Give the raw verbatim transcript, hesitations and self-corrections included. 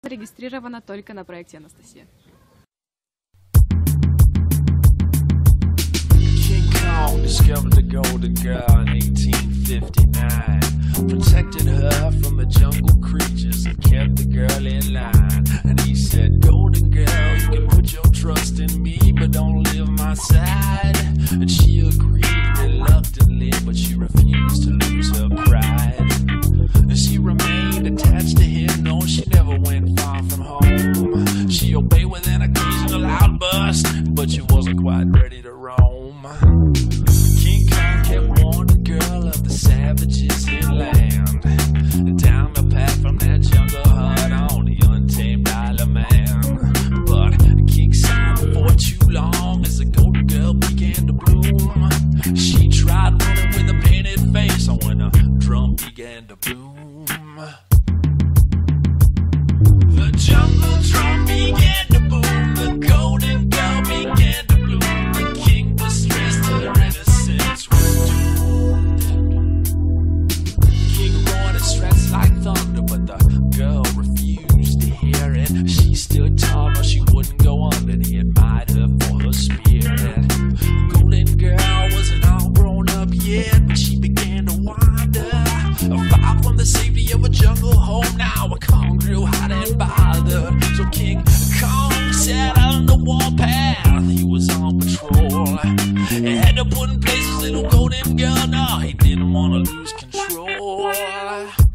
зарегистрирована только на проекте Анастасия. King Kong discovered the golden girl in eighteen fifty-nine, protected her from the jungle creatures and kept the girl in line. And he said, golden girl, you can put your trust in me, but don't leave my side. And she agreed reluctantly, but she refused to lose her pride. And she remained attached to him, no, she never went far from home. She obeyed with an occasional outburst, but she wasn't quite ready to roam. King Kong kept warning the girl of the savages inland, down the path from that jungle hut on the untamed Isle of Man. But King Simon for too long as the golden girl began to bloom. She tried running with a painted face on when the drum began to boom. The jungle drum began to boom, the golden girl began to bloom. The king was stressed till her innocence was doomed. King roared and stressed like thunder, but the girl refused to hear it. She stood tall, no, she wouldn't go under, and he admired her for her spirit. The golden girl wasn't all grown up yet, but she began to wander, far from the safety of a jungle home. Now a Kong grew hot and bothered, so King Kong set on the warpath. He was on patrol, he had to put in place his little golden girl. No, he didn't want to lose control.